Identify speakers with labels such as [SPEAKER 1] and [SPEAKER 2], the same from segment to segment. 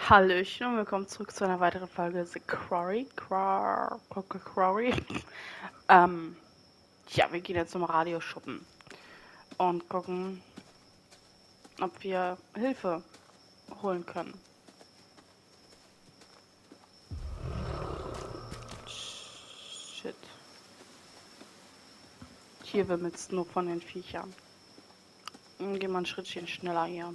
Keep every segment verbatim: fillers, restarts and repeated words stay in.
[SPEAKER 1] Hallöchen und willkommen zurück zu einer weiteren Folge The Quarry. Quar Quarry. ähm, ja, wir gehen jetzt zum Radioschuppen und gucken, ob wir Hilfe holen können. Shit. Hier wimmelt's nur von den Viechern. Gehen wir ein Schrittchen schneller hier.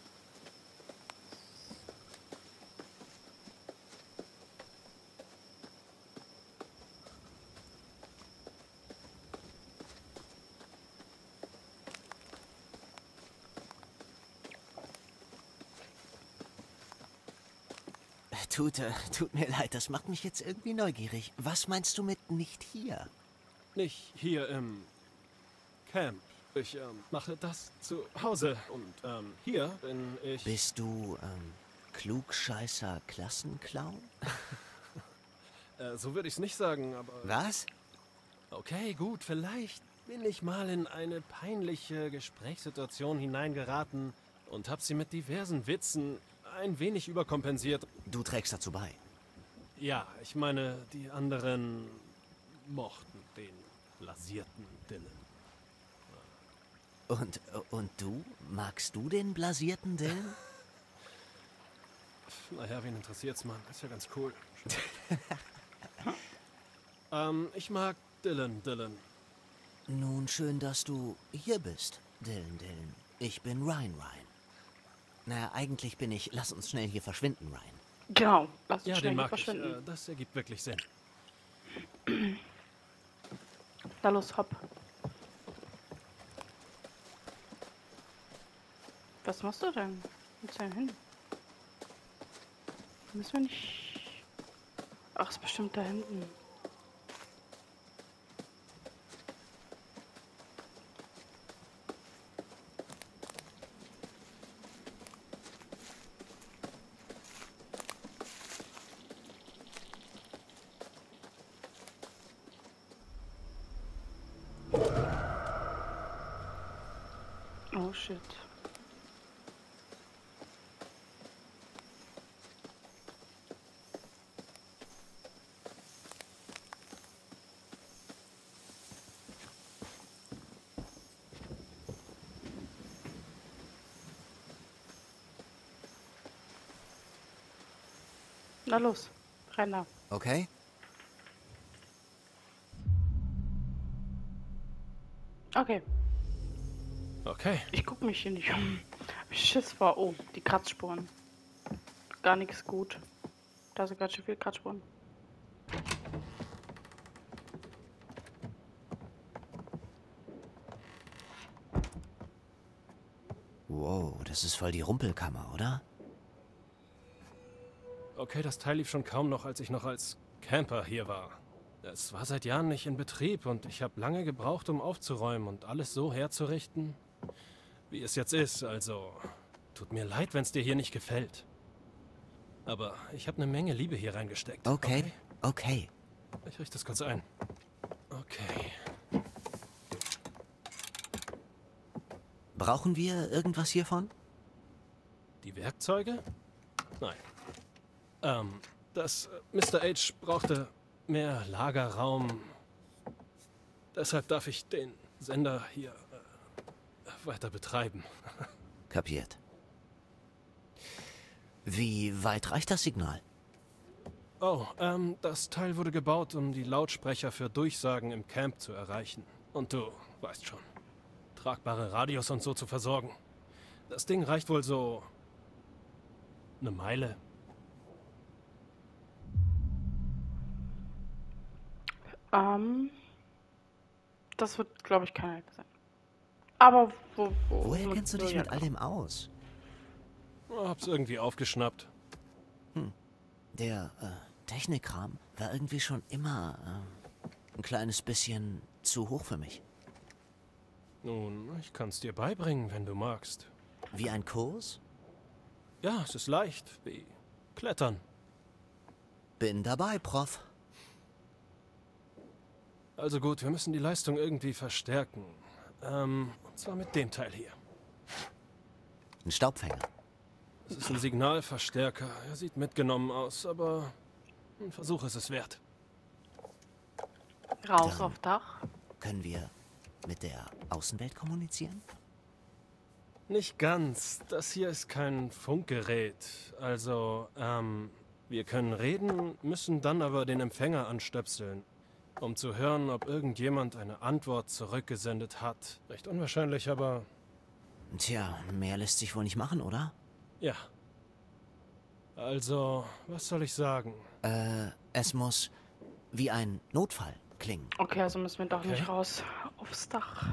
[SPEAKER 2] Tut, äh, tut mir leid, das macht mich jetzt irgendwie neugierig. Was meinst du mit nicht hier?
[SPEAKER 3] Nicht hier im Camp. Ich ähm, mache das zu Hause und ähm, hier bin ich...
[SPEAKER 2] Bist du, ähm, Klugscheißer Klassenclown?
[SPEAKER 3] äh, so würde ich es nicht sagen, aber...
[SPEAKER 2] Was?
[SPEAKER 3] Okay, gut, vielleicht bin ich mal in eine peinliche Gesprächssituation hineingeraten und habe sie mit diversen Witzen ein wenig überkompensiert.
[SPEAKER 2] Du trägst dazu bei.
[SPEAKER 3] Ja, ich meine, die anderen mochten den blasierten Dylan.
[SPEAKER 2] Und, und du? Magst du den blasierten Dylan?
[SPEAKER 3] Naja, wen interessiert's, Mann? Ist ja ganz cool. ähm, ich mag Dylan, Dylan.
[SPEAKER 2] Nun, schön, dass du hier bist, Dylan, Dylan. Ich bin Ryan, Ryan. Naja, eigentlich bin ich... Lass uns schnell hier verschwinden, Ryan.
[SPEAKER 1] Genau, lass uns
[SPEAKER 3] Ja,
[SPEAKER 1] schnell
[SPEAKER 3] den
[SPEAKER 1] hier
[SPEAKER 3] mag ich.
[SPEAKER 1] verschwinden.
[SPEAKER 3] Äh, das ergibt wirklich Sinn.
[SPEAKER 1] Da los, hopp. Was machst du denn? Wo ist denn hin? Müssen wir nicht... Ach, ist bestimmt da hinten. Oh shit. Na los, rein da.
[SPEAKER 2] Okay?
[SPEAKER 1] Okay,
[SPEAKER 3] Okay.
[SPEAKER 1] ich guck mich hier nicht um. Hab ich Schiss vor. Oh, die Kratzspuren. Gar nichts gut. Da sind ganz schön viele Kratzspuren.
[SPEAKER 2] Wow, das ist voll die Rumpelkammer, oder?
[SPEAKER 3] Okay, das Teil lief schon kaum noch, als ich noch als Camper hier war. Es war seit Jahren nicht in Betrieb und ich habe lange gebraucht, um aufzuräumen und alles so herzurichten, wie es jetzt ist. Also, tut mir leid, wenn es dir hier nicht gefällt. Aber ich habe eine Menge Liebe hier reingesteckt.
[SPEAKER 2] Okay, okay.
[SPEAKER 3] Ich richte das kurz ein. Okay.
[SPEAKER 2] Brauchen wir irgendwas hiervon?
[SPEAKER 3] Die Werkzeuge? Nein. Ähm, das äh, Mister H brauchte mehr Lagerraum. Deshalb darf ich den Sender hier äh, weiter betreiben.
[SPEAKER 2] Kapiert. Wie weit reicht das Signal?
[SPEAKER 3] Oh, ähm, das Teil wurde gebaut, um die Lautsprecher für Durchsagen im Camp zu erreichen. Und du weißt schon, tragbare Radios und so zu versorgen. Das Ding reicht wohl so eine Meile.
[SPEAKER 1] Ähm, das wird, glaube ich, keine Hilfe sein. Aber wo, wo
[SPEAKER 2] Woher kennst du dich
[SPEAKER 1] ja,
[SPEAKER 2] mit all dem aus?
[SPEAKER 3] Oh, hab's irgendwie aufgeschnappt.
[SPEAKER 2] Der äh, Technikkram war irgendwie schon immer äh, ein kleines bisschen zu hoch für mich.
[SPEAKER 3] Nun, ich kann's dir beibringen, wenn du magst.
[SPEAKER 2] Wie ein Kurs?
[SPEAKER 3] Ja, es ist leicht, wie Klettern.
[SPEAKER 2] Bin dabei, Prof.
[SPEAKER 3] Also gut, wir müssen die Leistung irgendwie verstärken. Ähm, und zwar mit dem Teil hier.
[SPEAKER 2] Ein Staubfänger.
[SPEAKER 3] Es ist ein Signalverstärker. Er sieht mitgenommen aus, aber ein Versuch ist es wert.
[SPEAKER 1] Raus
[SPEAKER 2] Dann
[SPEAKER 1] auf Dach.
[SPEAKER 2] können wir mit der Außenwelt kommunizieren?
[SPEAKER 3] Nicht ganz. Das hier ist kein Funkgerät. Also, ähm, wir können reden, müssen dann aber den Empfänger anstöpseln, um zu hören, ob irgendjemand eine Antwort zurückgesendet hat. Recht unwahrscheinlich, aber
[SPEAKER 2] Tja, mehr lässt sich wohl nicht machen, oder?
[SPEAKER 3] ja. Also, was soll ich sagen?
[SPEAKER 2] Äh, es muss wie ein Notfall klingen.
[SPEAKER 1] Okay, also müssen wir doch
[SPEAKER 3] Okay.
[SPEAKER 1] nicht raus aufs Dach.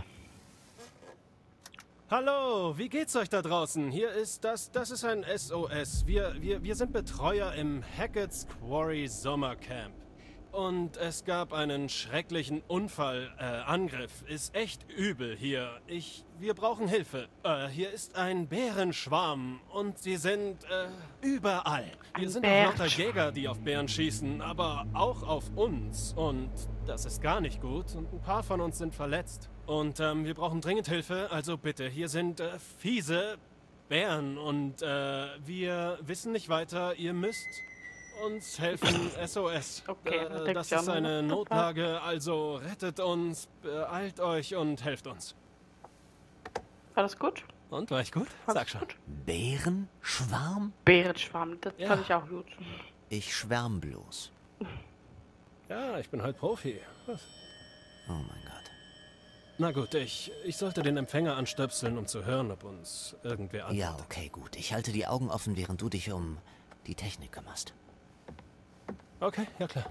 [SPEAKER 3] Hallo, wie geht's euch da draußen? Hier ist das, das ist ein S O S. Wir, wir, wir sind Betreuer im Hackett's Quarry Sommercamp. Und es gab einen schrecklichen Unfall, äh, Angriff. Ist echt übel hier. Ich, wir brauchen Hilfe. Äh, hier ist ein Bärenschwarm und sie sind, äh, überall. Hier
[SPEAKER 1] Ein
[SPEAKER 3] sind auch lauter
[SPEAKER 1] Bärenschwarm.
[SPEAKER 3] Jäger, die auf Bären schießen, aber auch auf uns. Und das ist gar nicht gut. Und ein paar von uns sind verletzt. Und, ähm, wir brauchen dringend Hilfe. Also bitte, hier sind, äh, fiese Bären und, äh, wir wissen nicht weiter. Ihr müsst uns helfen, S O S.
[SPEAKER 1] Okay,
[SPEAKER 3] äh, das ist eine Notlage, also rettet uns, beeilt euch und helft uns.
[SPEAKER 1] Alles gut?
[SPEAKER 3] Und, war ich gut?
[SPEAKER 1] Alles
[SPEAKER 3] Sag schon.
[SPEAKER 1] gut?
[SPEAKER 2] Bärenschwarm?
[SPEAKER 1] Bärenschwarm, das
[SPEAKER 3] Ja.
[SPEAKER 1] fand ich auch gut.
[SPEAKER 2] Ich schwärm bloß.
[SPEAKER 3] Ja, ich bin halt Profi. Was?
[SPEAKER 2] Oh mein Gott.
[SPEAKER 3] Na gut, ich, ich sollte den Empfänger anstöpseln, um zu hören, ob uns irgendwer antwortet.
[SPEAKER 2] Ja, okay, gut. Ich halte die Augen offen, während du dich um die Technik kümmerst.
[SPEAKER 3] Okay, ja klar.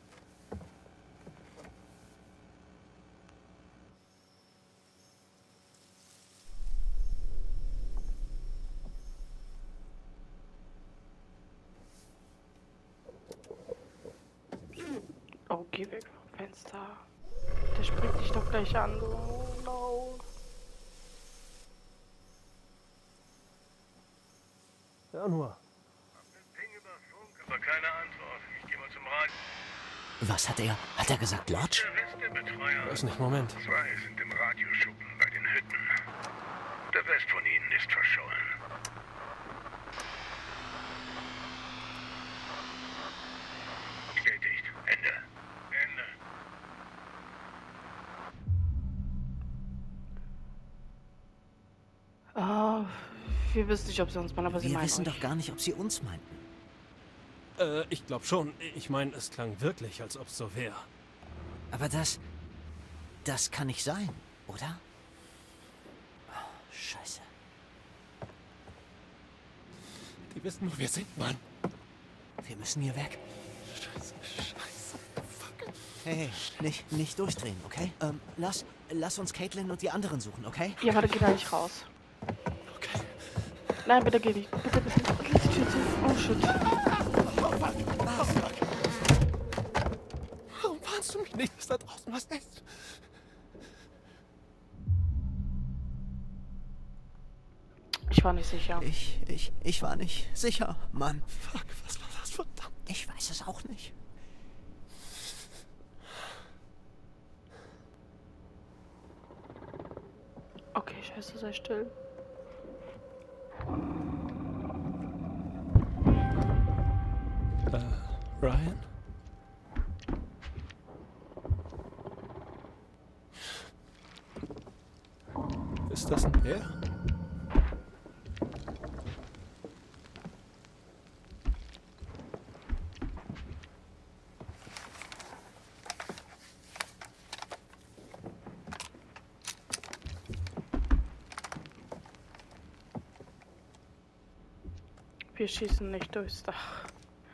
[SPEAKER 1] Oh, geh weg vom Fenster. Der springt dich doch gleich an. Oh no.
[SPEAKER 3] Ja, nur.
[SPEAKER 4] Ping über Funk, aber keine Antwort. Ich gehe mal zum Radio.
[SPEAKER 2] Was hat er? Hat er gesagt Lodge?
[SPEAKER 4] Der Rest der Betreuer.
[SPEAKER 3] Weiß nicht, Moment.
[SPEAKER 4] Zwei sind im Radioschuppen bei den Hütten. Der Rest von ihnen ist verschollen. Bestätigt. Ende. Ende.
[SPEAKER 1] Ah, wir wissen nicht, ob sie uns meinen, aber sie
[SPEAKER 2] Wir
[SPEAKER 1] meinen
[SPEAKER 2] wissen
[SPEAKER 1] euch.
[SPEAKER 2] doch gar nicht, ob sie uns meinten.
[SPEAKER 3] Äh, ich glaube schon. Ich meine, es klang wirklich, als ob es so wäre.
[SPEAKER 2] Aber das... Das kann nicht sein, oder? Oh, Scheiße.
[SPEAKER 3] Die wissen, wo wir sind, Mann.
[SPEAKER 2] Wir müssen hier weg.
[SPEAKER 3] Scheiße, scheiße. Fuck.
[SPEAKER 2] Hey, hey, nicht, nicht durchdrehen, okay? Ähm, lass, lass uns Caitlin und die anderen suchen, okay?
[SPEAKER 1] Ja, warte, geh da nicht raus.
[SPEAKER 3] Okay.
[SPEAKER 1] Nein, bitte geh nicht. Bitte, bitte. Lass die Tür zu. Oh, shit.
[SPEAKER 3] Warum warnst du mich nicht, dass da draußen was ist?
[SPEAKER 1] Ich war nicht sicher.
[SPEAKER 2] Ich, ich, ich war nicht sicher, Mann.
[SPEAKER 3] Fuck, was war das? Verdammt.
[SPEAKER 2] Ich weiß es auch nicht.
[SPEAKER 1] Okay, scheiße, sei still.
[SPEAKER 3] Äh, Ryan? Ist das ein Bär?
[SPEAKER 1] Wir schießen nicht durchs Dach.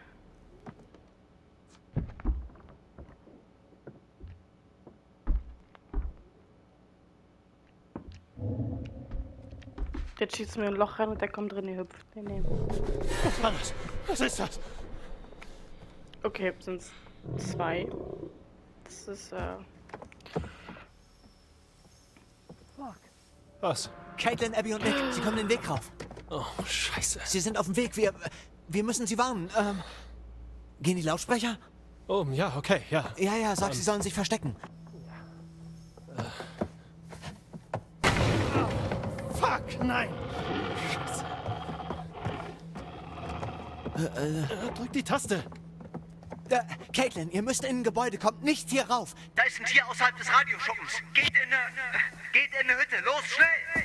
[SPEAKER 1] Jetzt schießen wir ein Loch rein und der kommt drin, ihr hüpft. Nee, nee.
[SPEAKER 3] Was war das? Was ist das?
[SPEAKER 1] Okay, sind es zwei. Das ist, äh.
[SPEAKER 3] Was?
[SPEAKER 2] Caitlin, Abby und Nick, sie kommen den Weg rauf.
[SPEAKER 3] Oh, scheiße.
[SPEAKER 2] Sie sind auf dem Weg. Wir, wir müssen sie warnen. Ähm, gehen die Lautsprecher?
[SPEAKER 3] Oh, ja, okay, ja.
[SPEAKER 2] Ja, ja, sag, sie sollen sich verstecken.
[SPEAKER 3] Fuck, nein! Scheiße. Äh, drück die Taste.
[SPEAKER 2] Äh, Caitlin, ihr müsst in ein Gebäude, kommt nicht hier rauf.
[SPEAKER 5] Da ist ein Tier außerhalb des Radioschuppens. Geht in eine... Geht in eine Hütte. Los, schnell!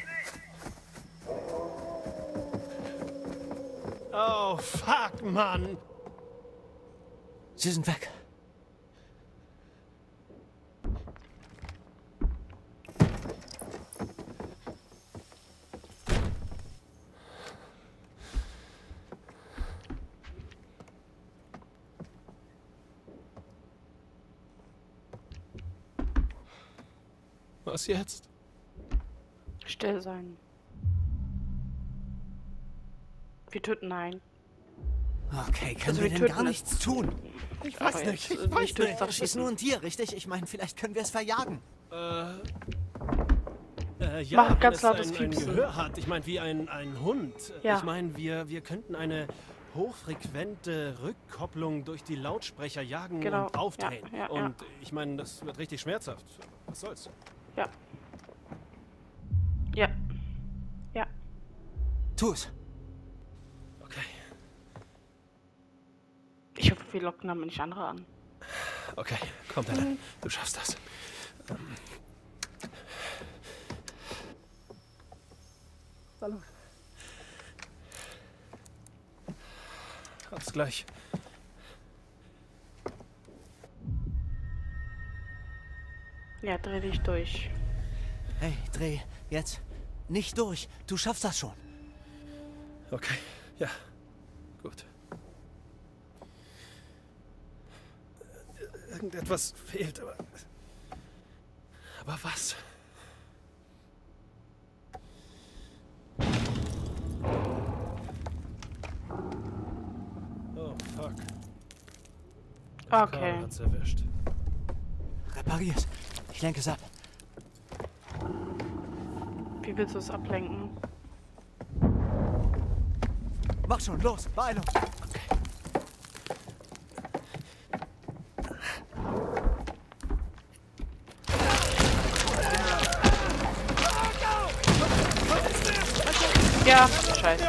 [SPEAKER 3] Oh, fuck, Mann.
[SPEAKER 2] Sie sind weg.
[SPEAKER 3] Was jetzt?
[SPEAKER 1] Still sein. Wir töten ein.
[SPEAKER 2] Okay, können
[SPEAKER 1] Also
[SPEAKER 2] wir
[SPEAKER 1] wir
[SPEAKER 2] denn
[SPEAKER 1] töten
[SPEAKER 2] gar
[SPEAKER 1] es.
[SPEAKER 2] nichts tun?
[SPEAKER 3] Ich
[SPEAKER 1] Aber
[SPEAKER 3] weiß nicht,
[SPEAKER 1] jetzt,
[SPEAKER 3] ich
[SPEAKER 1] äh,
[SPEAKER 3] weiß
[SPEAKER 1] nicht durch
[SPEAKER 3] nicht.
[SPEAKER 1] das
[SPEAKER 2] Das ist nur ein Tier, richtig? Ich meine, vielleicht können wir es verjagen.
[SPEAKER 3] Äh, äh, ja,
[SPEAKER 1] Mach
[SPEAKER 3] wenn
[SPEAKER 1] ganz
[SPEAKER 3] es
[SPEAKER 1] lautes
[SPEAKER 3] ein, ein
[SPEAKER 1] Piepsen.
[SPEAKER 3] Gehör hat. Ich meine, wie ein, ein Hund.
[SPEAKER 1] Ja.
[SPEAKER 3] Ich meine, wir, wir könnten eine hochfrequente Rückkopplung durch die Lautsprecher jagen
[SPEAKER 1] Genau,
[SPEAKER 3] und aufdrehen.
[SPEAKER 1] ja, ja,
[SPEAKER 3] und ich meine, das wird richtig schmerzhaft. Was soll's?
[SPEAKER 1] Ja. Ja. Ja.
[SPEAKER 2] Tu es.
[SPEAKER 3] Okay.
[SPEAKER 1] Ich hoffe, wir locken damit nicht andere an.
[SPEAKER 3] Okay, komm, Della. Du schaffst das. Ähm. Hallo. Hab's gleich.
[SPEAKER 1] Ja, dreh dich durch.
[SPEAKER 2] Hey, dreh, jetzt. Nicht durch. Du schaffst das schon.
[SPEAKER 3] Okay, ja. Gut. Irgendetwas fehlt, aber... Aber was? Oh, fuck. Das
[SPEAKER 1] Okay.
[SPEAKER 3] Kabel hat's erwischt.
[SPEAKER 2] Reparier's. Ich lenke es ab.
[SPEAKER 1] Wie willst du es ablenken?
[SPEAKER 2] Mach schon, los, Beeilung.
[SPEAKER 1] Ja, scheiße.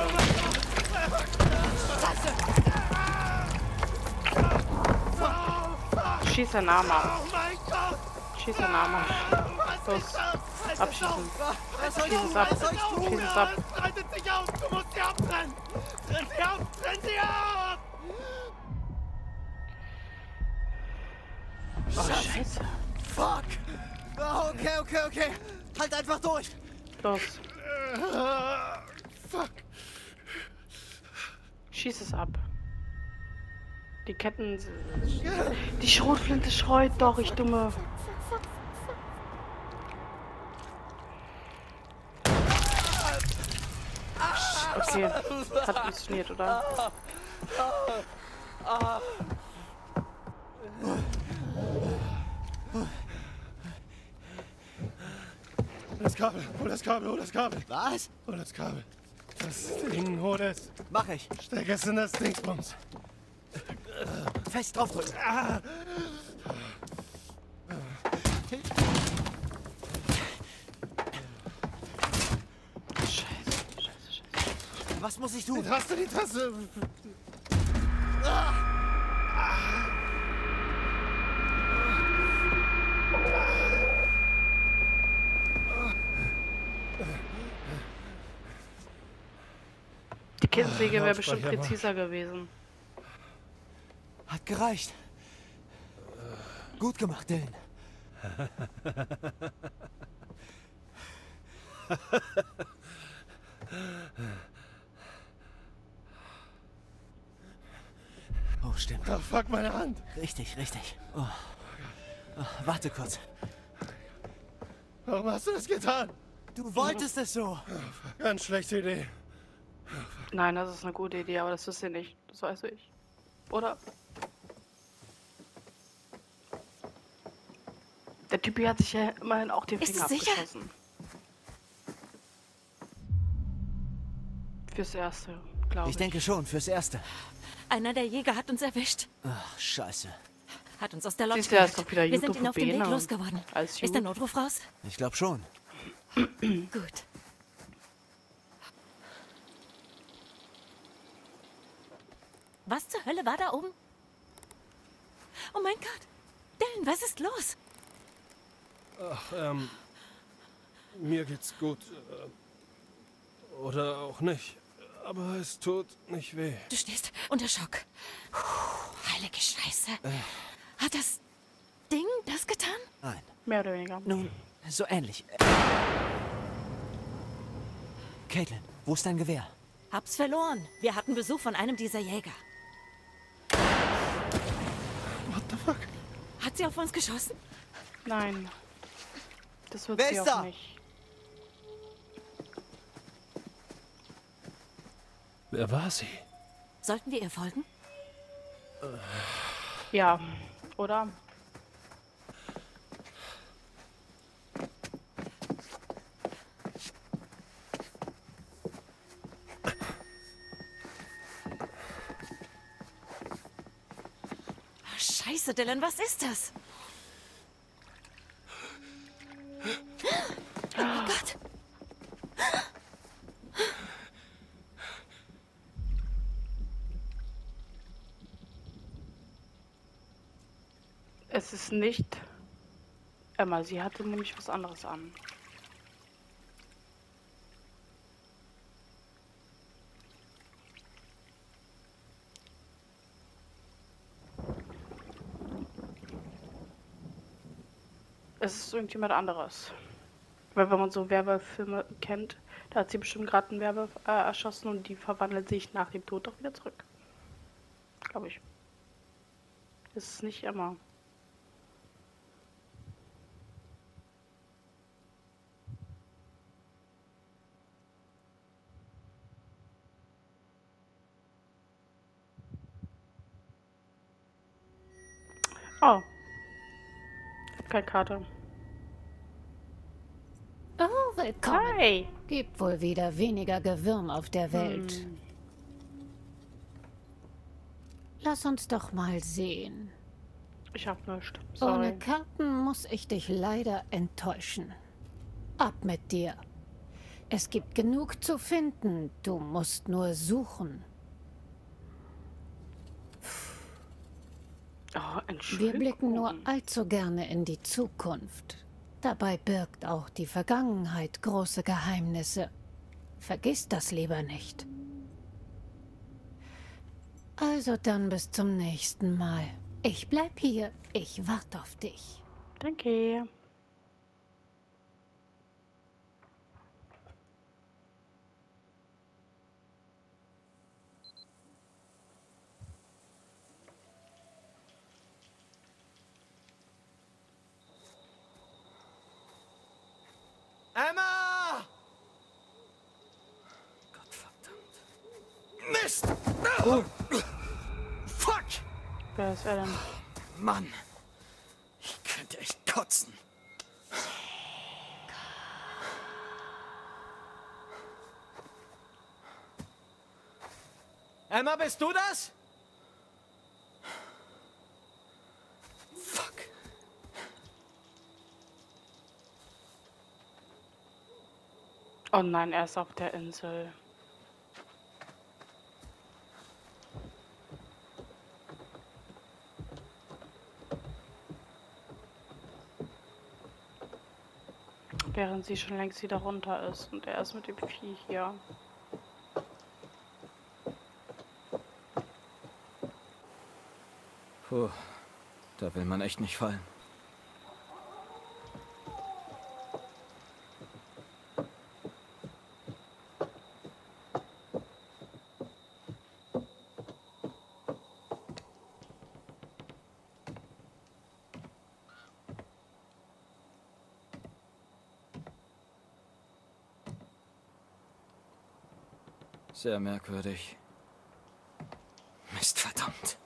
[SPEAKER 1] Schieß den Arm ab. Schieß den Arm ab. Los, abschießen. Schieß es ab. Schieß es ab.
[SPEAKER 3] Haltet sich auf! Du musst sie abtrennen! Trenn sie ab! Trenn sie ab!
[SPEAKER 1] Oh, scheiße.
[SPEAKER 2] Fuck. Oh, okay, okay, okay. Halt einfach durch.
[SPEAKER 1] Los,
[SPEAKER 3] Ah, fuck.
[SPEAKER 1] schieß es ab. Die Ketten... Die Schrotflinte schreut doch, ich dumme... Okay, hat funktioniert, oder?
[SPEAKER 3] Das Kabel, hol das Kabel, hol das Kabel.
[SPEAKER 2] Was?
[SPEAKER 3] Hol das Kabel. Das Ding, hol es.
[SPEAKER 2] Mach ich.
[SPEAKER 3] Steck es in das Dingsbums.
[SPEAKER 2] Fest draufdrücken.
[SPEAKER 3] Ah.
[SPEAKER 1] Scheiße, scheiße, scheiße.
[SPEAKER 2] Was muss ich
[SPEAKER 3] Die
[SPEAKER 2] tun?
[SPEAKER 3] Taste, die Taste.
[SPEAKER 1] Die Kettensäge wäre bestimmt
[SPEAKER 3] Lautsprecher mal.
[SPEAKER 1] präziser gewesen.
[SPEAKER 2] Hat gereicht. Gut gemacht, Dylan. Oh, stimmt.
[SPEAKER 3] Oh, fuck, meine Hand.
[SPEAKER 2] Richtig, richtig. Oh. Oh, warte kurz.
[SPEAKER 3] Warum hast du das getan?
[SPEAKER 2] Du wolltest es so.
[SPEAKER 3] Ganz schlechte Idee.
[SPEAKER 1] Nein, das ist eine gute Idee, aber das wisst ihr nicht. Das weiß ich. Oder? Der Typi hat sich ja immerhin auch den
[SPEAKER 6] Ist
[SPEAKER 1] Finger
[SPEAKER 6] es sicher?
[SPEAKER 1] abgeschossen. Fürs Erste, glaube ich.
[SPEAKER 2] Ich denke schon, fürs Erste.
[SPEAKER 6] Einer der Jäger hat uns erwischt.
[SPEAKER 2] Ach, scheiße.
[SPEAKER 6] Hat uns aus der Lodge
[SPEAKER 1] Siehst du, er ist
[SPEAKER 6] geholt.
[SPEAKER 1] doch wieder
[SPEAKER 6] Wir
[SPEAKER 1] gut
[SPEAKER 6] sind ihn
[SPEAKER 1] auf
[SPEAKER 6] auf dem Weg
[SPEAKER 1] Beine.
[SPEAKER 6] losgeworden.
[SPEAKER 1] Alles
[SPEAKER 6] Ist der
[SPEAKER 1] gut.
[SPEAKER 6] Notruf raus?
[SPEAKER 2] Ich glaube schon.
[SPEAKER 6] Gut. Was zur Hölle war da oben? Oh mein Gott. Dylan, was ist los?
[SPEAKER 3] Ach, ähm... Mir geht's gut. Äh, oder auch nicht. Aber es tut nicht weh.
[SPEAKER 6] Du stehst unter Schock. Puh, heilige Scheiße.
[SPEAKER 2] Äh.
[SPEAKER 6] Hat das Ding das getan?
[SPEAKER 2] Nein.
[SPEAKER 1] Mehr oder weniger.
[SPEAKER 2] Nun, so ähnlich. Caitlin, wo ist dein Gewehr?
[SPEAKER 6] Hab's verloren. Wir hatten Besuch von einem dieser Jäger.
[SPEAKER 3] What the fuck?
[SPEAKER 6] Hat sie auf uns geschossen?
[SPEAKER 1] Nein. Das wird
[SPEAKER 2] Wer
[SPEAKER 1] sie
[SPEAKER 2] ist
[SPEAKER 1] auch
[SPEAKER 2] da?
[SPEAKER 1] nicht.
[SPEAKER 3] Wer war sie?
[SPEAKER 6] Sollten wir ihr folgen?
[SPEAKER 1] Ja, oder?
[SPEAKER 6] Oh, Scheiße, Dylan, was ist das? Oh mein Gott.
[SPEAKER 1] Es ist nicht Emma, sie hatte nämlich was anderes an. Es ist irgendjemand anderes. Weil wenn man so Werwolf-Filme kennt, da hat sie bestimmt gerade einen Werwolf äh, erschossen und die verwandelt sich nach dem Tod doch wieder zurück. Glaube ich. Es ist nicht Emma. Oh. Keine Karte.
[SPEAKER 7] Oh, willkommen.
[SPEAKER 1] Hi.
[SPEAKER 7] Gibt wohl wieder weniger Gewürm auf der Welt.
[SPEAKER 1] Hm.
[SPEAKER 7] Lass uns doch mal sehen.
[SPEAKER 1] Ich hab nichts.
[SPEAKER 7] Ohne
[SPEAKER 1] Sorry.
[SPEAKER 7] Karten muss ich dich leider enttäuschen. Ab mit dir. Es gibt genug zu finden. Du musst nur suchen.
[SPEAKER 1] Oh,
[SPEAKER 7] Wir
[SPEAKER 1] Entschuldigung.
[SPEAKER 7] blicken nur allzu gerne in die Zukunft. Dabei birgt auch die Vergangenheit große Geheimnisse. Vergiss das lieber nicht. Also dann bis zum nächsten Mal. Ich bleib hier. Ich warte auf dich.
[SPEAKER 1] Danke.
[SPEAKER 2] Emma! Gottverdammt. Mist! Oh. Fuck!
[SPEAKER 1] Wer ist er denn?
[SPEAKER 2] Mann. Ich könnte echt kotzen. Emma, bist du das? Fuck.
[SPEAKER 1] Oh nein, er ist auf der Insel. Während sie schon längst wieder runter ist und er ist mit dem Vieh hier.
[SPEAKER 2] Puh, da will man echt nicht fallen. Sehr merkwürdig. Mist, verdammt.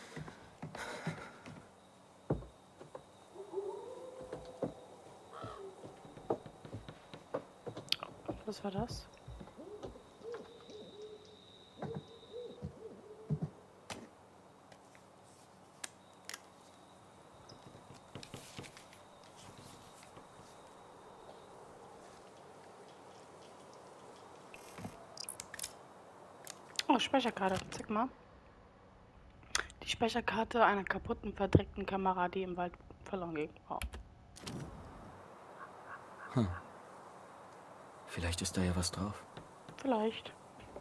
[SPEAKER 1] Was war das? Oh, Speicherkarte. Zeig mal. Die Speicherkarte einer kaputten, verdreckten Kamera, die im Wald verloren ging. Wow.
[SPEAKER 8] Hm. Vielleicht ist da ja was drauf.
[SPEAKER 1] Vielleicht.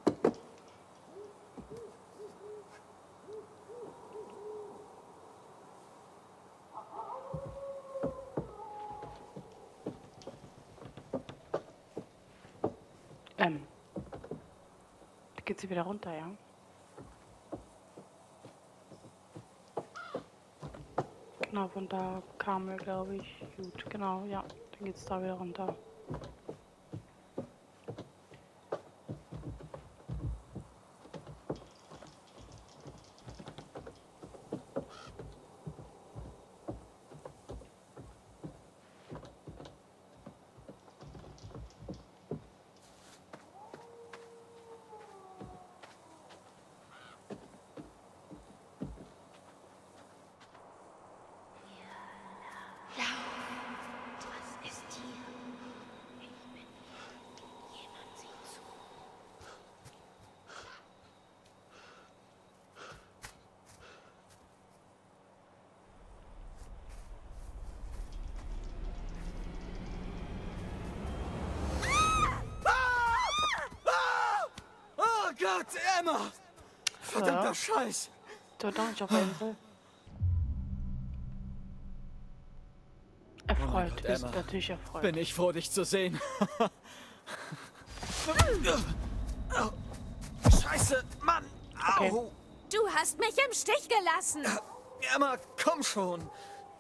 [SPEAKER 1] Ähm. Da geht sie wieder runter, ja? Genau, von da kam er, glaube ich. Gut, genau, ja. Dann geht's da wieder runter.
[SPEAKER 8] Gott, Emma! Verdammter
[SPEAKER 1] Ja.
[SPEAKER 8] Scheiß!
[SPEAKER 1] Da doch nicht auf der Insel. Erfreut,
[SPEAKER 8] Gott,
[SPEAKER 1] wir sind
[SPEAKER 8] Emma.
[SPEAKER 1] natürlich erfreut.
[SPEAKER 8] Bin ich froh, dich zu sehen. Scheiße, Mann!
[SPEAKER 1] Okay.
[SPEAKER 8] Au!
[SPEAKER 6] Du hast mich im Stich gelassen.
[SPEAKER 8] Emma, komm schon!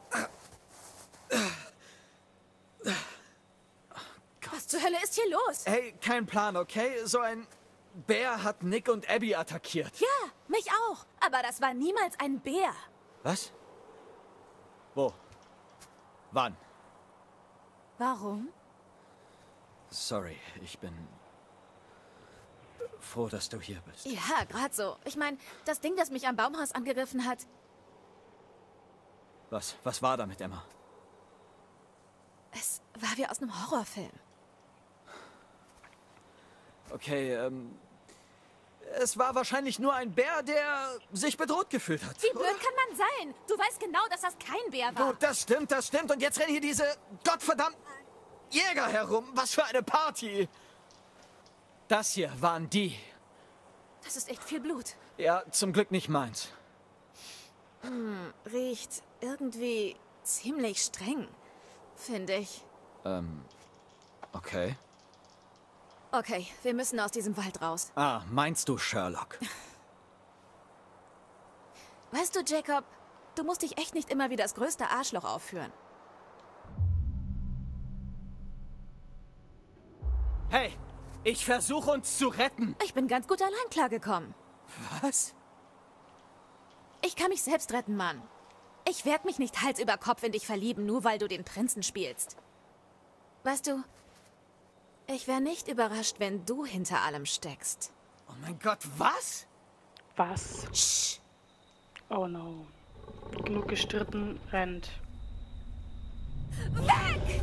[SPEAKER 6] Was zur Hölle ist hier los?
[SPEAKER 8] Hey, kein Plan, okay? So ein Bär hat Nick und Abby attackiert.
[SPEAKER 6] Ja, mich auch. Aber das war niemals ein Bär.
[SPEAKER 8] Was? Wo? Wann?
[SPEAKER 6] Warum?
[SPEAKER 8] Sorry, ich bin froh, dass du hier bist.
[SPEAKER 6] Ja, gerade so. Ich meine, das Ding, das mich am Baumhaus angegriffen hat,
[SPEAKER 8] Was? Was war da mit Emma?
[SPEAKER 6] es war wie aus einem Horrorfilm.
[SPEAKER 8] Okay, ähm... Es war wahrscheinlich nur ein Bär, der sich bedroht gefühlt hat.
[SPEAKER 6] Wie blöd kann man sein? Du weißt genau, dass das kein Bär war.
[SPEAKER 8] Gut, das stimmt, das stimmt. Und jetzt rennen hier diese gottverdammten Jäger herum. Was für eine Party. Das hier waren die.
[SPEAKER 6] Das ist echt viel Blut.
[SPEAKER 8] Ja, zum Glück nicht meins.
[SPEAKER 6] Riecht irgendwie ziemlich streng, finde ich.
[SPEAKER 8] Ähm, okay.
[SPEAKER 6] Okay, wir müssen aus diesem Wald raus.
[SPEAKER 8] Ah, meinst du Sherlock?
[SPEAKER 6] Weißt du, Jacob, du musst dich echt nicht immer wie das größte Arschloch aufführen.
[SPEAKER 8] Hey, ich versuche uns zu retten.
[SPEAKER 6] Ich bin ganz gut allein klargekommen.
[SPEAKER 8] Was?
[SPEAKER 6] Ich kann mich selbst retten, Mann. Ich werde mich nicht Hals über Kopf in dich verlieben, nur weil du den Prinzen spielst. Weißt du, ich wäre nicht überrascht, wenn du hinter allem steckst.
[SPEAKER 8] Oh mein Gott, was?
[SPEAKER 1] Was?
[SPEAKER 6] Shh.
[SPEAKER 1] Oh no. Genug gestritten, rennt.
[SPEAKER 6] Weg!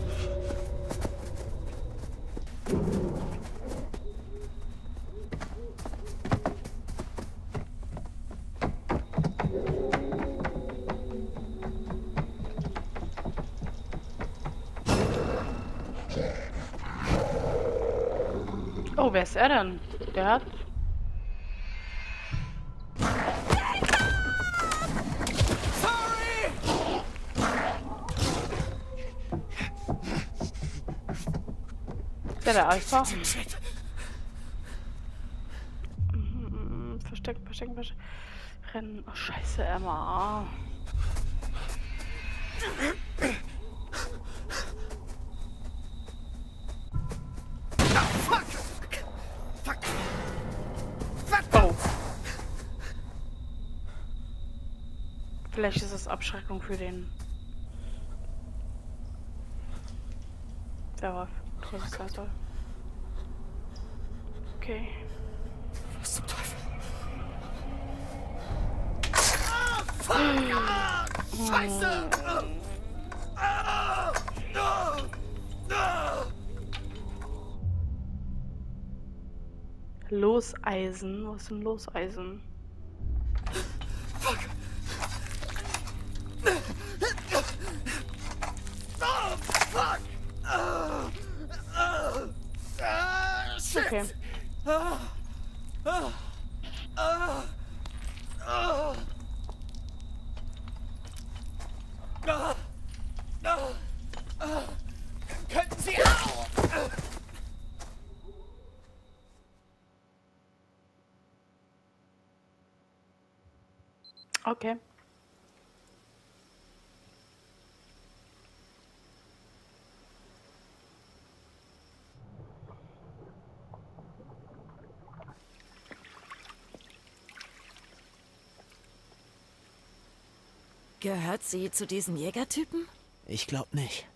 [SPEAKER 1] Oh, wer ist er denn? Der hat... Der der Alpha? Mhm, Verstecken, verstecken, verstecken. Rennen. Oh, scheiße, Emma. Oh. Vielleicht ist es Abschreckung für den Werwolf. Todesleiter. Okay.
[SPEAKER 8] Was zum Teufel? Ah, fuck! Ah, Scheiße! Ah, ah, ah.
[SPEAKER 1] Loseisen? Was ist denn Loseisen?
[SPEAKER 8] Fuck!
[SPEAKER 1] Okay.
[SPEAKER 8] Ah, ah, ah, ah, ah, ah, ah. Könnten Sie... Au!
[SPEAKER 1] Okay.
[SPEAKER 9] Gehört sie zu diesen Jägertypen?
[SPEAKER 2] Ich glaub nicht.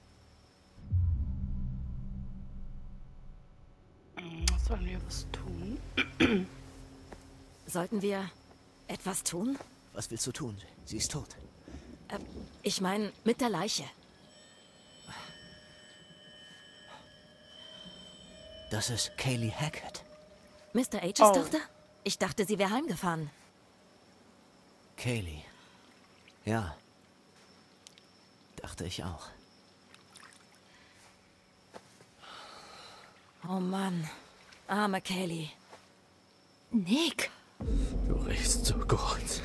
[SPEAKER 1] Sollen wir was tun?
[SPEAKER 9] Sollten wir etwas tun?
[SPEAKER 2] Was willst du tun? Sie ist tot.
[SPEAKER 9] Äh, ich meine, mit der Leiche.
[SPEAKER 2] Das ist Kaylee Hackett.
[SPEAKER 9] Mister H's
[SPEAKER 1] Oh.
[SPEAKER 9] Tochter? Ich dachte, sie wäre heimgefahren.
[SPEAKER 2] Kaylee. Ja. Dachte ich auch.
[SPEAKER 9] Oh Mann. Arme Kaylee. Nick!
[SPEAKER 3] Du riechst so gut.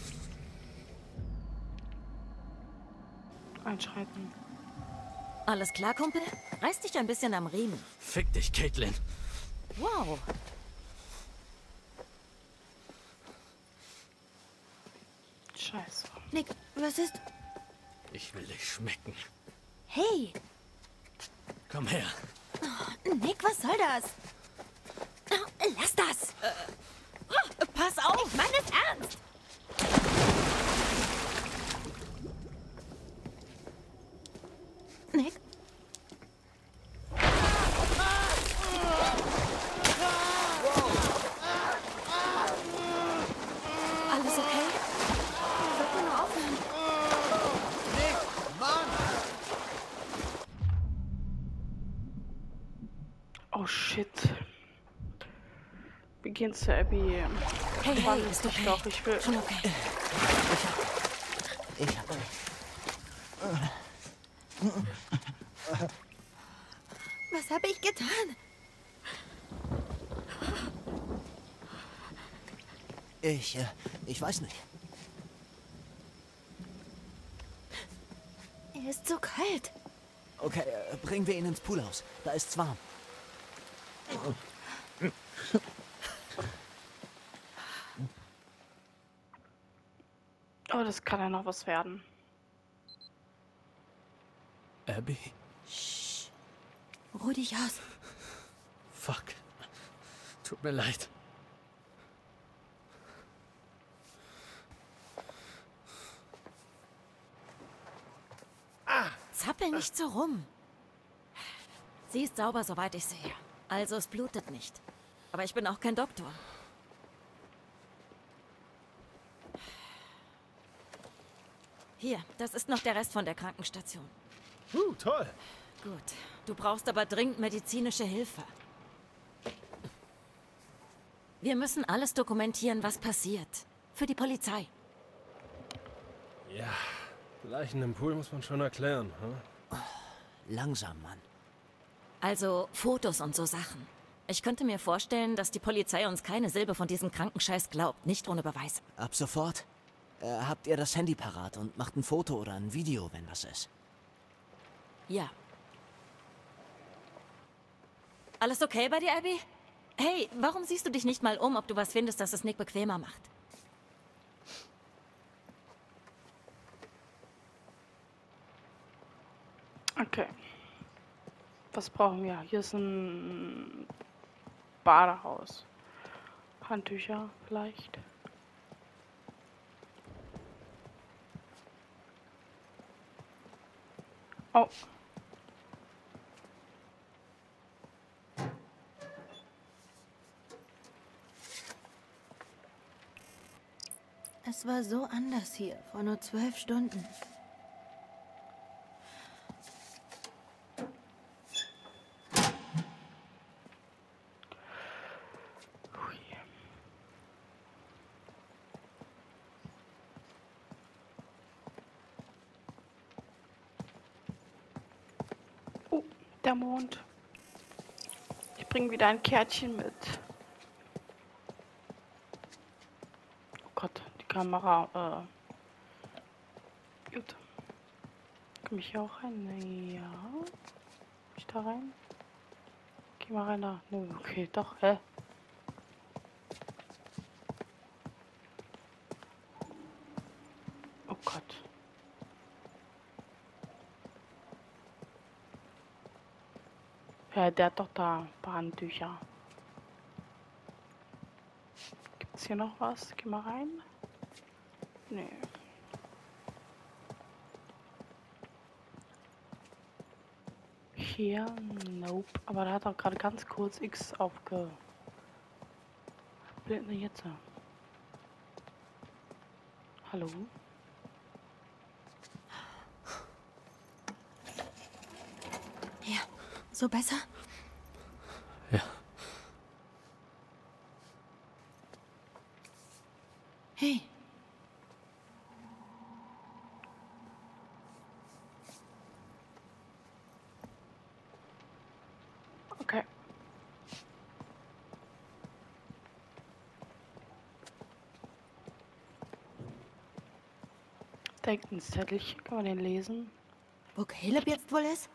[SPEAKER 1] Einschreiten.
[SPEAKER 9] Alles klar, Kumpel? Reiß dich ein bisschen am Riemen.
[SPEAKER 3] Fick dich, Caitlin.
[SPEAKER 9] Wow.
[SPEAKER 1] Scheiße.
[SPEAKER 9] Nick, was ist...
[SPEAKER 3] Ich will dich schmecken.
[SPEAKER 9] Hey!
[SPEAKER 3] Komm her.
[SPEAKER 9] Nick, was soll das? Oh, lass das! Oh, pass auf! Ich meine es ernst! Nick? Alles okay? Sollte man nur aufhören?
[SPEAKER 8] Nick, Mann!
[SPEAKER 1] Oh shit. Wir gehen zu Abby.
[SPEAKER 9] Hey, hey,
[SPEAKER 1] Wandel
[SPEAKER 9] ist
[SPEAKER 1] dich
[SPEAKER 9] okay.
[SPEAKER 1] doch, ich will.
[SPEAKER 9] Schon okay.
[SPEAKER 2] Ich hab...
[SPEAKER 9] Was habe ich getan?
[SPEAKER 2] Ich, äh, ich weiß nicht.
[SPEAKER 9] Er ist so kalt.
[SPEAKER 2] Okay, äh, bringen wir ihn ins Poolhaus. Da ist's warm.
[SPEAKER 1] Oh, das kann ja noch was werden.
[SPEAKER 3] Abby?
[SPEAKER 9] Ruh dich aus.
[SPEAKER 3] Fuck. Tut mir leid.
[SPEAKER 9] Zappel nicht so rum. Sie ist sauber, soweit ich sehe. Also es blutet nicht. Aber ich bin auch kein Doktor. Hier, das ist noch der Rest von der Krankenstation.
[SPEAKER 3] Uh, toll.
[SPEAKER 9] Gut. Du brauchst aber dringend medizinische Hilfe. Wir müssen alles dokumentieren, was passiert. Für die Polizei.
[SPEAKER 3] Ja, Leichen im Pool muss man schon erklären. Hm?
[SPEAKER 2] Langsam, Mann.
[SPEAKER 9] Also Fotos und so Sachen. Ich könnte mir vorstellen, dass die Polizei uns keine Silbe von diesem Krankenscheiß glaubt. Nicht ohne Beweise.
[SPEAKER 2] Ab sofort äh, habt ihr das Handy parat und macht ein Foto oder ein Video, wenn was ist.
[SPEAKER 9] Ja. Alles okay bei dir, Abby? Hey, warum siehst du dich nicht mal um, ob du was findest, das es Nick bequemer macht?
[SPEAKER 1] Okay. Was brauchen wir? Hier ist ein Badehaus. Handtücher vielleicht. Oh.
[SPEAKER 10] Es war so anders hier, vor nur zwölf Stunden.
[SPEAKER 1] Hui. Oh, der Mond. Ich bring wieder ein Kärtchen mit. Oh Gott, die Kamera, äh... Gut. Komm ich hier auch rein? Ja. Komm ich da rein? Geh mal rein da. Nö, okay, doch, hä? Oh Gott. Ja, der hat doch da ein paar Handtücher. Gibt's hier noch was? Geh mal rein. Nee. Hier, nope. Aber da hat er gerade ganz kurz X aufge... Was denn jetzt? Hallo?
[SPEAKER 10] Ja, so besser?
[SPEAKER 3] Ja.
[SPEAKER 10] Hey.
[SPEAKER 1] Okay. Da hängt ein Zettelchen, kann man den lesen?
[SPEAKER 10] Wo Caleb jetzt wohl ist?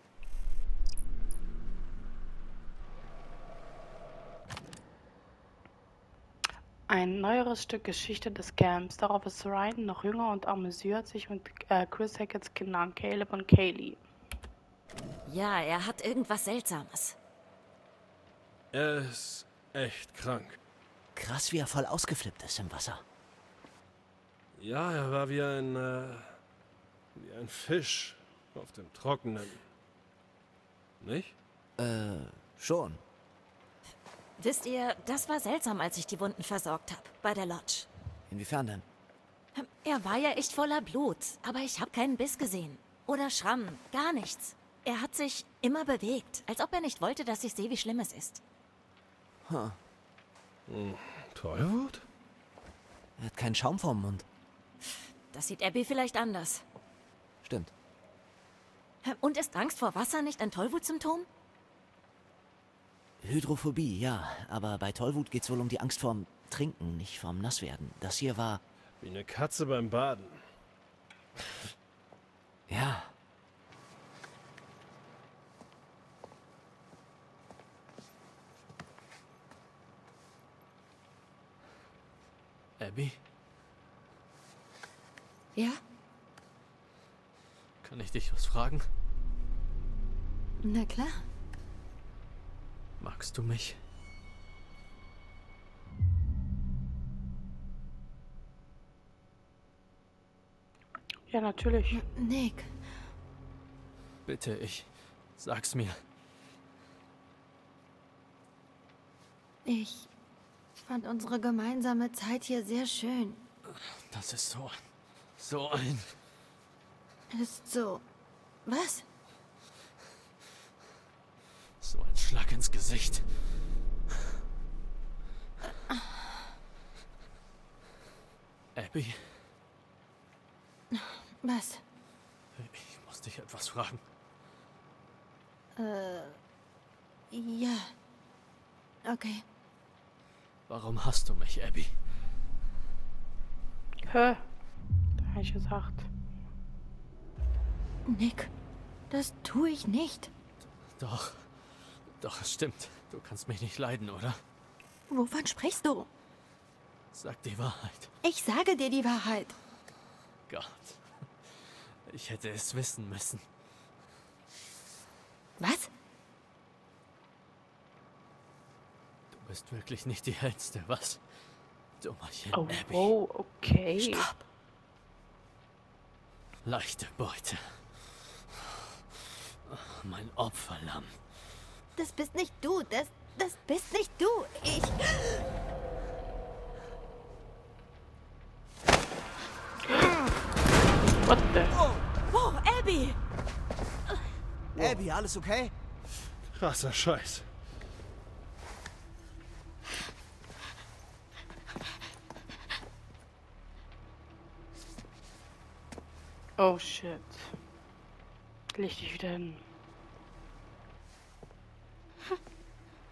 [SPEAKER 1] Ein neueres Stück Geschichte des Camps. Darauf ist Ryan noch jünger und amüsiert sich mit äh, Chris Hacketts Kindern, Caleb und Kaylee.
[SPEAKER 9] Ja, er hat irgendwas Seltsames.
[SPEAKER 3] Er ist echt krank.
[SPEAKER 2] Krass, wie er voll ausgeflippt ist im Wasser.
[SPEAKER 3] Ja, er war wie ein, äh, wie ein Fisch auf dem Trockenen. Nicht?
[SPEAKER 2] Äh, schon.
[SPEAKER 9] Wisst ihr, das war seltsam, als ich die Wunden versorgt habe, bei der Lodge.
[SPEAKER 2] Inwiefern denn?
[SPEAKER 9] Er war ja echt voller Blut, aber ich habe keinen Biss gesehen. Oder Schramm, gar nichts. Er hat sich immer bewegt, als ob er nicht wollte, dass ich sehe, wie schlimm es ist.
[SPEAKER 2] Huh.
[SPEAKER 3] Hm, Tollwut?
[SPEAKER 2] Er hat keinen Schaum vorm Mund.
[SPEAKER 9] Das sieht Abby vielleicht anders.
[SPEAKER 2] Stimmt.
[SPEAKER 9] Und ist Angst vor Wasser nicht ein Tollwutsymptom?
[SPEAKER 2] Hydrophobie, ja. Aber bei Tollwut geht's wohl um die Angst vorm Trinken, nicht vorm Nasswerden. Das hier war...
[SPEAKER 3] Wie eine Katze beim Baden.
[SPEAKER 2] Ja.
[SPEAKER 11] Abby,
[SPEAKER 10] Ja?
[SPEAKER 11] kann ich dich was fragen?
[SPEAKER 10] Na klar.
[SPEAKER 11] Magst du mich?
[SPEAKER 1] Ja, natürlich.
[SPEAKER 10] N- Nick.
[SPEAKER 11] Bitte, ich. Sag's mir.
[SPEAKER 10] Ich fand unsere gemeinsame Zeit hier sehr schön.
[SPEAKER 11] Das ist so. So ein.
[SPEAKER 10] Ist so. Was?
[SPEAKER 11] So ein Schlag ins Gesicht. Abby,
[SPEAKER 10] Was?
[SPEAKER 11] ich muss dich etwas fragen.
[SPEAKER 10] Äh. Ja. Okay.
[SPEAKER 11] Warum hast du mich, Abby?
[SPEAKER 1] Hä? Da hab ich gesagt.
[SPEAKER 10] Nick, das tue ich nicht.
[SPEAKER 11] Doch. Doch, es stimmt. Du kannst mich nicht leiden, oder?
[SPEAKER 10] Wovon sprichst du?
[SPEAKER 11] Sag die Wahrheit.
[SPEAKER 10] Ich sage dir die Wahrheit.
[SPEAKER 11] Gott. Ich hätte es wissen müssen.
[SPEAKER 10] Was?
[SPEAKER 11] Du bist wirklich nicht die Hellste, was? Dummerchen,
[SPEAKER 1] Oh,
[SPEAKER 11] Abby.
[SPEAKER 1] oh, okay.
[SPEAKER 10] Stopp.
[SPEAKER 11] Leichte Beute. Mein Opferlamm.
[SPEAKER 10] Das bist nicht du. Das, das bist nicht du. Ich...
[SPEAKER 1] What the?
[SPEAKER 9] Oh, Abby!
[SPEAKER 2] Abby, alles okay?
[SPEAKER 3] Krasser Scheiß.
[SPEAKER 1] Oh shit. Leg dich wieder hin.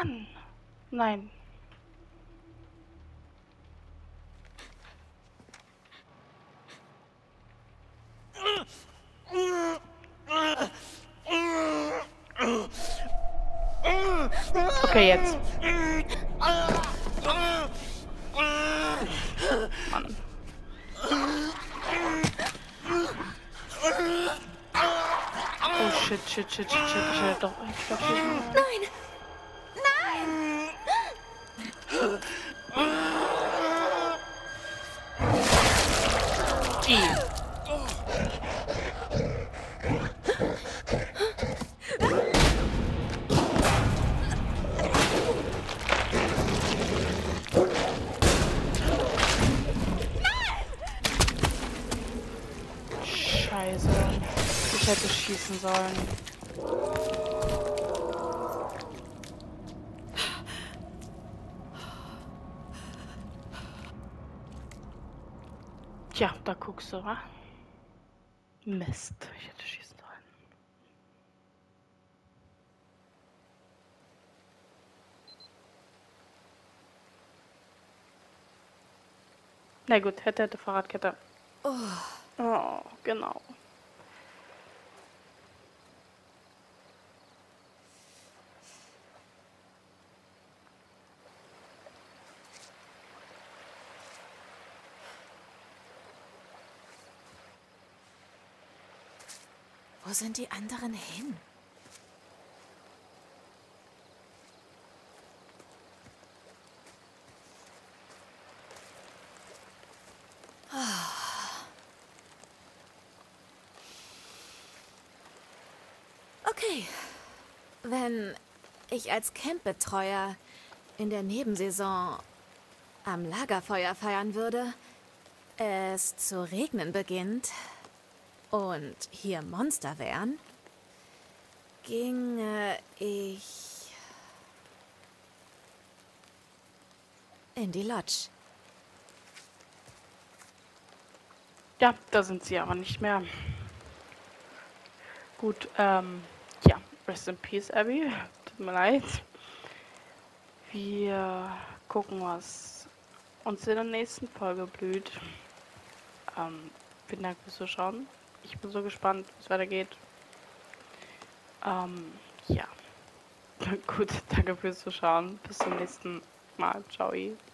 [SPEAKER 1] Mann. Nein. Okay, jetzt. Mann. Oh shit, shit, shit, shit, shit. Ich hätte doch. Ich glaub, ich
[SPEAKER 6] Nein! Nein!
[SPEAKER 1] Die. Scheiße. Ich hätte schießen sollen. Tja, da guckst du, wa? Mist, ich hätte schießen sollen. Na gut, hätte, hätte, Fahrradkette.
[SPEAKER 6] Oh.
[SPEAKER 1] Oh, genau.
[SPEAKER 6] Wo sind die anderen hin? Okay. Wenn ich als Campbetreuer in der Nebensaison am Lagerfeuer feiern würde, es zu regnen beginnt und hier Monster wären, ginge ich in die Lodge.
[SPEAKER 1] Ja, da sind sie aber nicht mehr. Gut, ähm, ja, rest in peace, Abby. Tut mir leid. Wir gucken, was uns in der nächsten Folge blüht. Ähm, vielen Dank fürs Zuschauen. Ich bin so gespannt, wie es weitergeht. Ähm, ja. Gut, danke fürs Zuschauen. Bis zum nächsten Mal. Ciao.